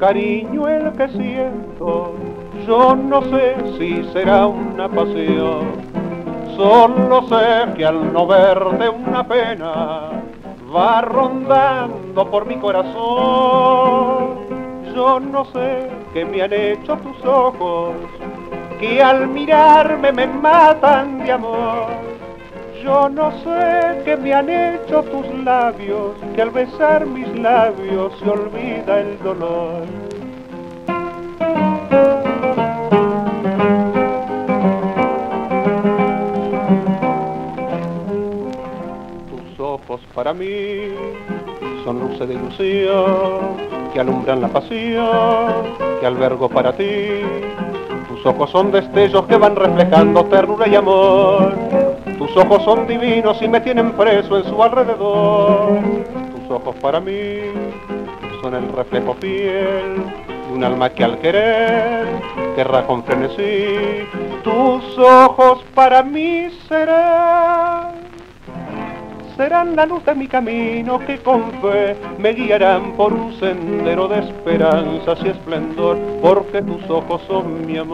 cariño el que siento, yo no sé si será una pasión. Solo sé que al no verte una pena va rondando por mi corazón. Yo no sé qué me han hecho tus ojos, que al mirarme me matan de amor. Yo no sé qué me han hecho tus labios, que al besar mis labios se olvida el dolor. Tus ojos para mí son luces de ilusión que alumbran la pasión que albergo para ti. Tus ojos son destellos que van reflejando ternura y amor. Tus ojos son divinos y me tienen preso en su alrededor. Tus ojos para mí son el reflejo fiel de un alma que al querer querrá con frenesí. Tus ojos para mí serán la luz de mi camino que con fe me guiarán por un sendero de esperanzas y esplendor, porque tus ojos son mi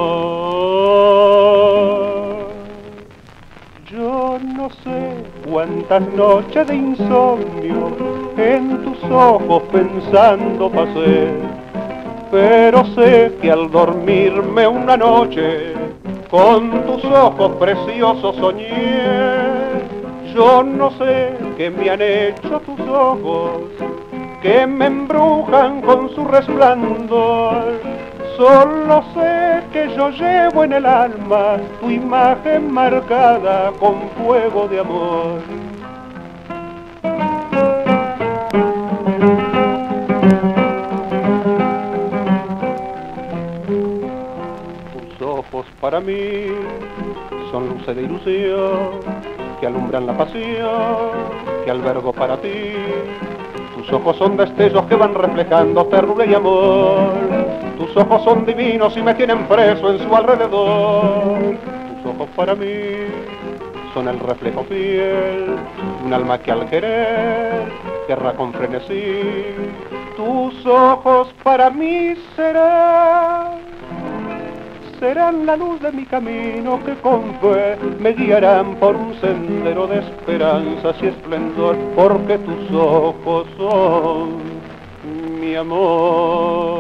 amor. Yo no sé cuántas noches de insomnio en tus ojos pensando pasé, pero sé que al dormirme una noche con tus ojos preciosos soñé. Yo no sé qué me han hecho tus ojos, que me embrujan con su resplandor. Solo sé que yo llevo en el alma tu imagen marcada con fuego de amor. Tus ojos para mí son luces de ilusión que alumbran la pasión que albergo para ti. Tus ojos son destellos que van reflejando ternura y amor. Tus ojos son divinos y me tienen preso en su alrededor. Tus ojos para mí son el reflejo fiel de un alma que al querer querrá con frenesí. Tus ojos para mí serán la luz de mi camino que con fe me guiarán por un sendero de esperanzas y esplendor, porque tus ojos son mi amor.